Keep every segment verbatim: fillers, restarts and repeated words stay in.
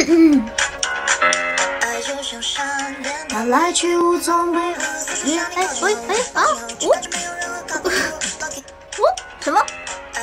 他来去无踪，为何？哎喂哎啊我我什么？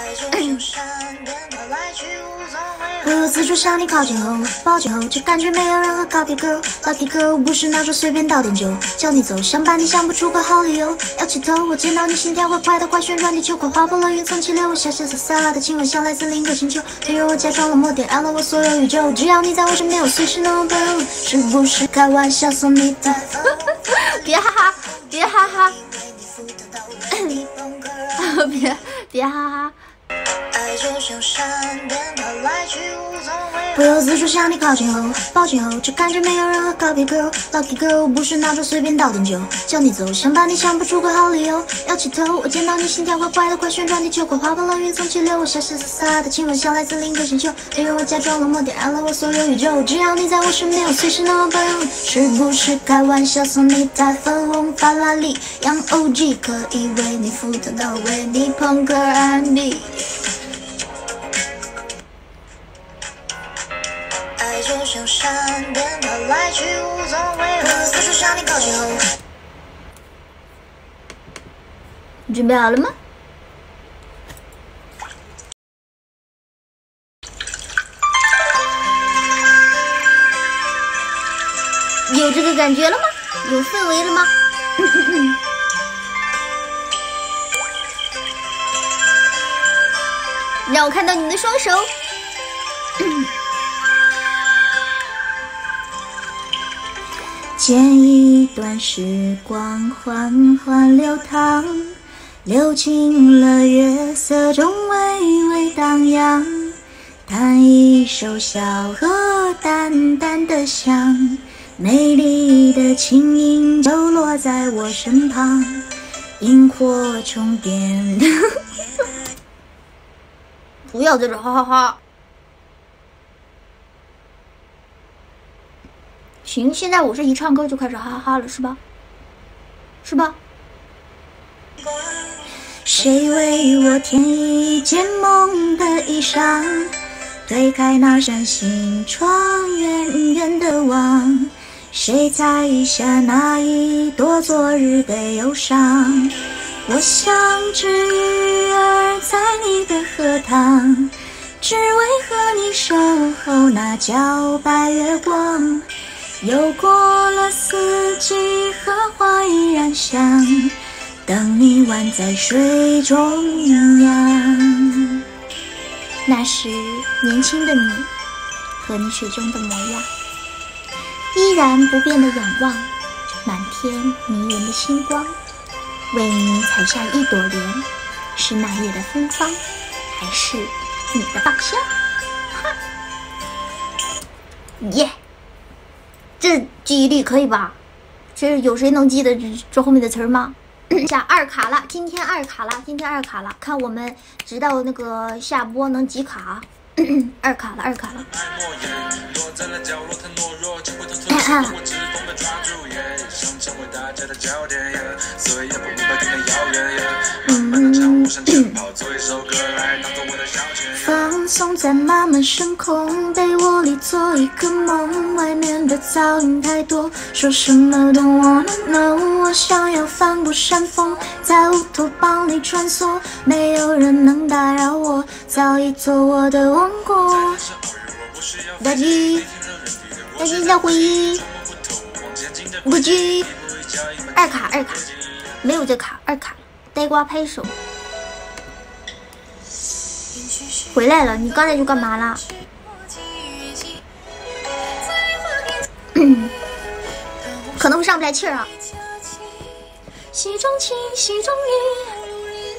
不由自主向你靠近后，抱紧后，这感觉没有任何告别歌。Lucky girl， 不是闹着随便倒点酒，叫你走，想把你想不出个好理由。摇起头，我见到你心跳会快的快旋转，地球快划破了云层气流，我下下洒洒的亲吻像来自另一个星球。例如我假装冷漠，点燃了我所有宇宙，只要你在我身边，我随时能奔入。是不是开玩笑送你的？别哈哈，别哈哈，别别哈哈。不由自主向你靠近后，抱紧后，这感觉没有任何告别歌。Lucky girl， 不是闹着随便倒点酒，叫你走，想把你想不出个好理由。摇起头，我见到你心跳快快的快旋转，地球快划破了云层气流，我下下洒洒的亲吻像来自另一个星球。例如我假装冷漠，点燃了我所有宇宙，只要你在我身边，我随时能奔入。是不是开玩笑送你台粉红法拉利，洋 O G 可以为你赴汤蹈为你朋克 R and B。爱就像闪电，它来去无踪，为何四处向你靠近后？你准备好了吗？有这个感觉了吗？有氛围了吗？让我看到你的双手。剪一段时光缓缓流淌，流进了月色中微微荡漾，弹一首小河淡淡的香，美丽的轻音就落在我身旁，萤火虫点不要在这哈哈哈。行，现在我是一唱歌就开始哈哈哈了，是吧？是吧？谁为我添一件梦的衣裳？推开那扇心窗，远远的望，谁采下那一朵昨日的忧伤？我像只鱼儿在你的荷塘，只为和你守候那皎白月光。又过了四季，荷花依然香，等你宛在水中央。那时年轻的你和你水中的模样，依然不变的仰望满天迷人的星光，为你采下一朵莲，是那夜的芬芳，还是你的芳香？哈，耶、yeah!这记忆力可以吧？这有谁能记得这这后面的词儿吗？下二卡了，今天二卡了，今天二卡了，看我们直到那个下播能几卡？二卡了，二卡了。放松在漫漫深空，被窝里做一个梦，外面的噪音太多，说什么都 wanna know。我想要翻过山峰，在乌托邦里穿梭，没有人能打扰我，早已做我的王国。大吉，大吉小回忆，不急。二卡，二卡，没有这卡，二卡，呆瓜拍手。回来了，你刚才就干嘛啦？可能会上不来气儿啊。戏中情，戏中意，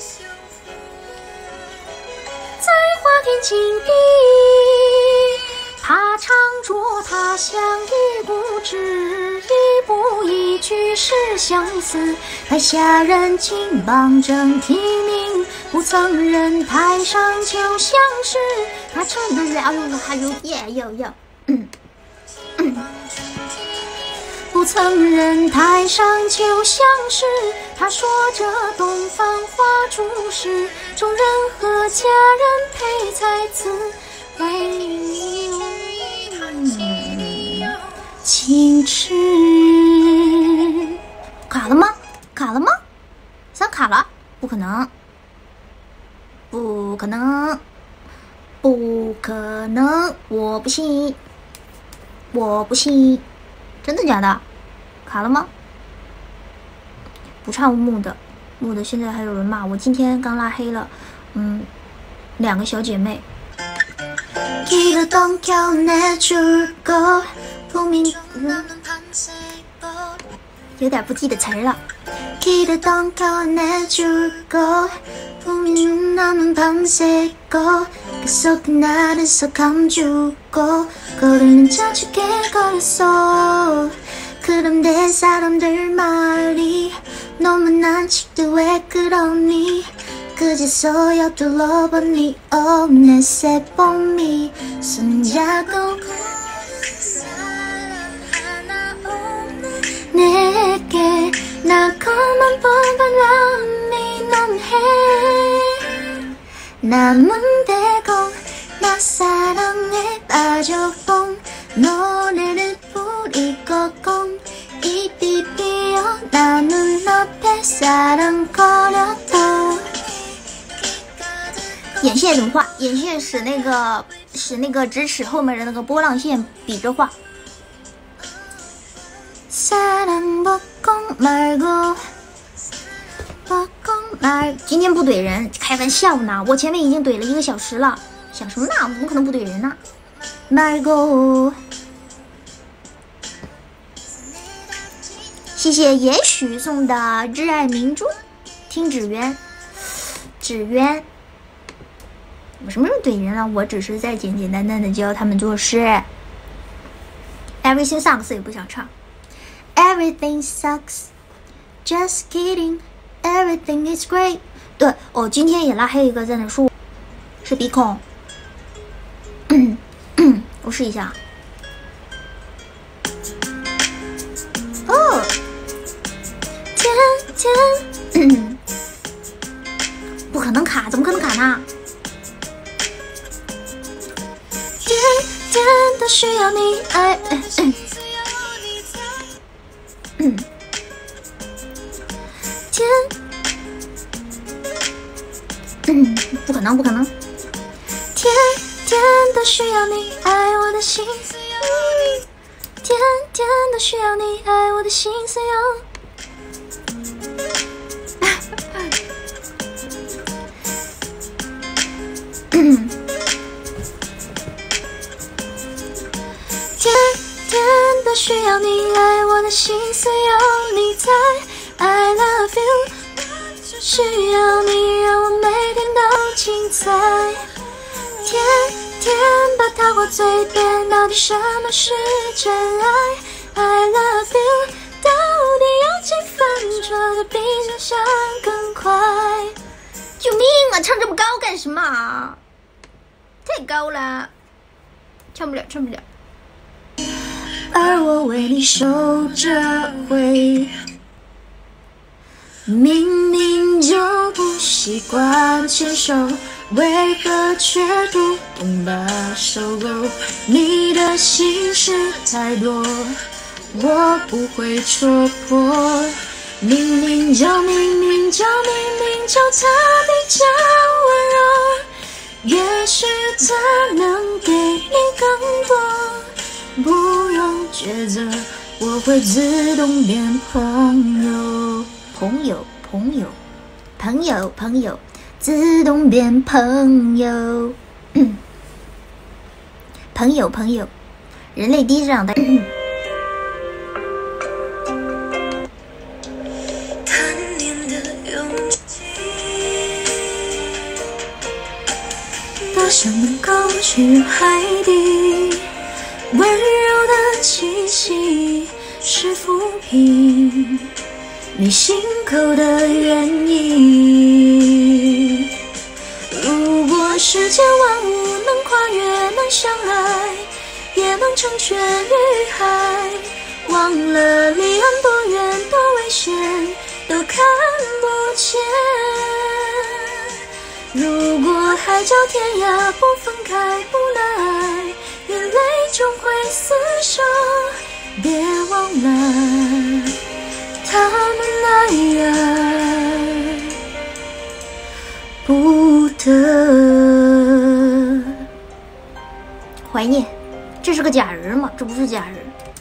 在花天酒地，他常着他乡遇不知，一步一句是相思。台下人金榜正题名，不曾人台上就像是他唱的了，还有耶哟哟，嗯嗯。不曾人台上就像是他说着东方花烛时，众人和家人配在此为你。嗯矜持。卡了吗？卡了吗？三卡了？不可能，不可能，不可能！我不信，我不信，真的假的？卡了吗？不唱木的，木的现在还有人骂我，今天刚拉黑了，嗯，两个小姐妹。有点不记得词儿了。그제서야 둘러보니 어느새 봄이 손잡고 사랑 하나 없는 내게 나고만 본 바람이 논해 남은 대공 나 사랑에 빠져본 노래를 부리고 공 잎이 피어나 눈앞에 사랑거려도 眼线怎么画？眼线使那个使那个直尺后面的那个波浪线比着画。今天不怼人，开玩笑呢！我前面已经怼了一个小时了，想什么呢？怎么可能不怼人呢？谢谢也许送的挚爱明珠，听纸鸢，纸鸢。我什么时候怼人了？我只是在简简单单的教他们做事。Everything sucks 也不想唱。Everything sucks, just kidding. Everything is great. 对，哦，今天也拉黑一个在那说，是鼻孔。我试一下。哦，天天，不可能卡，怎么可能卡呢？天都需要你爱，嗯，天，嗯，不可能，不可能，天天都需要你爱我的心思有你，天天都需要你爱我的心思有。都需要你爱我的心思有你在 I love you 需要你让我每天都精彩天天把它挂嘴边到底什么是真爱 I love you 到底有几分做的比想象更快救命啊唱这么高干什么啊太高了唱不了唱不了而我为你守着回明明就不习惯牵手为何却不懂把手勾你的心事太多我不会戳破明明就明明就明明就他比较温柔也许他能给你更多不用抉择我会自动变朋友朋友朋友朋友朋友自动变朋友朋友朋友人类第一长大多想能够去海底温柔的气息是抚平你心口的原因如果世间万物能跨越能相爱也能成全于海忘了离岸多远多危险都看不见如果海角天涯不分开不难爱眼泪终会厮守别怀念，这是个假人吗？这不是假人。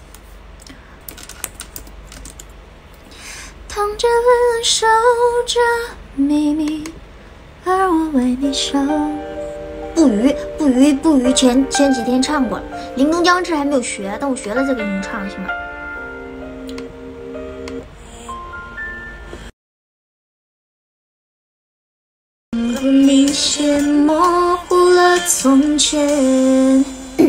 躺着温守着秘密，而我为你守。不渝不渝不渝，前前几天唱过了，林东将至还没有学，但我学了再给你们唱行吗？明显模糊了从前，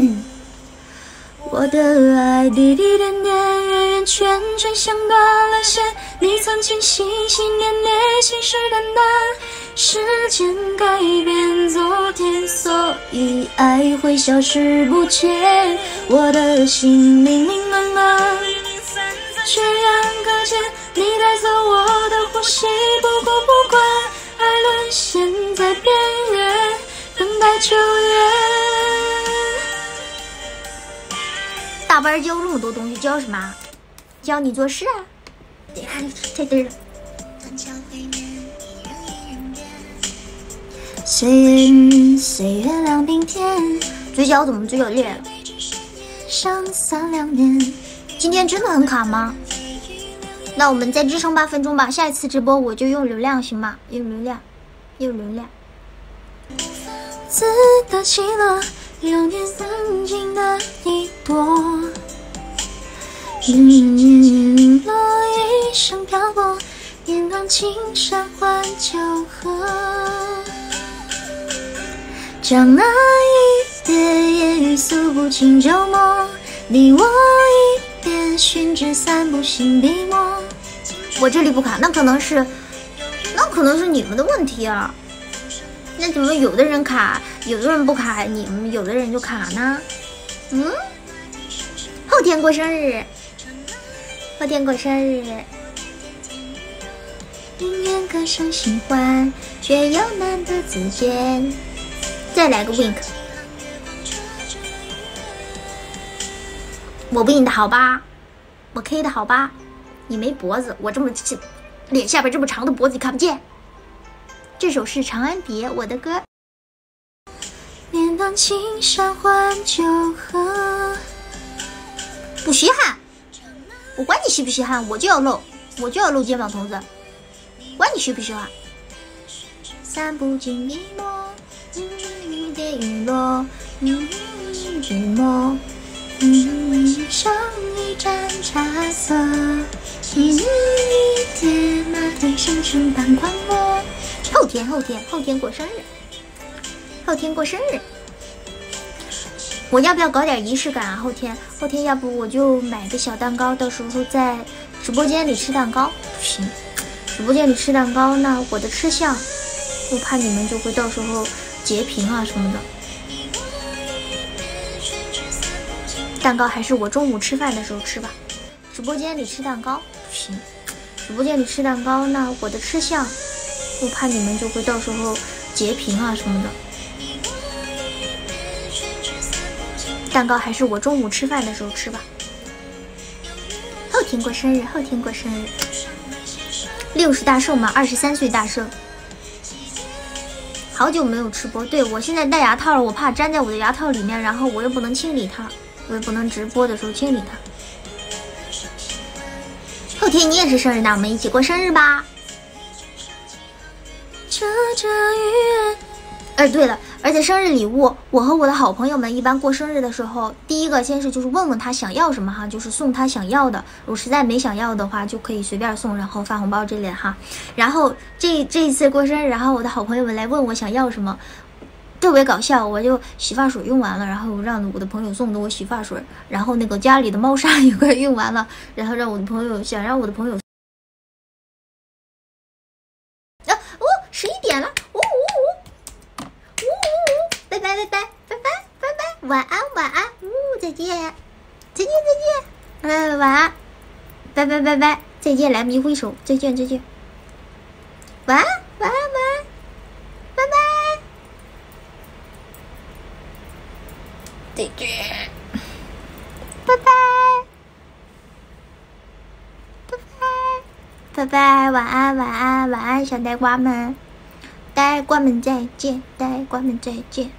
我的爱滴滴点点，圆圆圈圈像断了线。你曾经心心念念，信誓旦旦，时间改变昨天，所以爱会消失不见。我的心明明冷冷，却然搁浅。你带走我的呼吸，不顾不管。爱沦陷在边缘，等待救援。大班教这么多东西，教什么？教你做事啊！太对了。岁月岁月两鬓天，嘴角怎么嘴角裂了？上三两年，今天真的很卡吗？那我们再支撑八分钟吧，下一次直播我就用流量行吗？用流量，用流量。自打起了流年曾经的一朵，嗯，落一生漂泊，眼望青山换酒喝。将那一别烟雨诉不尽旧梦，你我一边寻至散步心笔墨。我这里不卡，那可能是，那可能是你们的问题啊。那怎么有的人卡，有的人不卡，你们有的人就卡呢？嗯，后天过生日，后天过生日，宁愿歌声新欢，却又难得自见。再来个 wink， 我 win 的好吧，我 K 的好吧。你没脖子，我这么脸下边这么长的脖子你看不见。这首是《长安别》，我的歌。面当青山换酒喝，不稀罕，我管你稀不稀罕，我就要露，我就要露肩膀头子，管你稀不稀罕。散不尽笔墨，嗯，点雨落，嗯，纸墨，嗯，上一盏茶色。一日一天，马蹄声声伴狂魔。后天，后天，后天过生日，后天过生日。我要不要搞点仪式感啊？后天，后天要不我就买个小蛋糕，到时候在直播间里吃蛋糕。不行，直播间里吃蛋糕，那我的吃相，我怕你们就会到时候截屏啊什么的。蛋糕还是我中午吃饭的时候吃吧。直播间里吃蛋糕不行，直播间里吃蛋糕，那我的吃相，我怕你们就会到时候截屏啊什么的。蛋糕还是我中午吃饭的时候吃吧。后天过生日，后天过生日。六十大寿嘛，二十三岁大寿。好久没有吃播，对，我现在戴牙套了，我怕粘在我的牙套里面，然后我又不能清理它，我又不能直播的时候清理它。后天你也是生日，那我们一起过生日吧。遮遮雨。哎，对了，而且生日礼物，我和我的好朋友们一般过生日的时候，第一个先是就是问问他想要什么哈，就是送他想要的。我实在没想要的话，就可以随便送，然后发红包之类的哈。然后这这一次过生日，然后我的好朋友们来问我想要什么，特别搞笑。我就洗发水用完了，然后让我的朋友送的我洗发水，然后那个家里的猫砂也快用完了，然后让我的朋友想让我的朋友。啊哦，十一点了，呜呜呜，呜呜呜，拜拜拜拜拜拜拜拜，晚安晚安，呜再见，再见再见，哎晚安，拜拜拜拜，再见，来迷挥手，再见再见，晚安晚安晚安，拜拜，再见，拜拜。拜拜，晚安，晚安，晚安，小呆瓜们，呆瓜们再见，呆瓜们再见。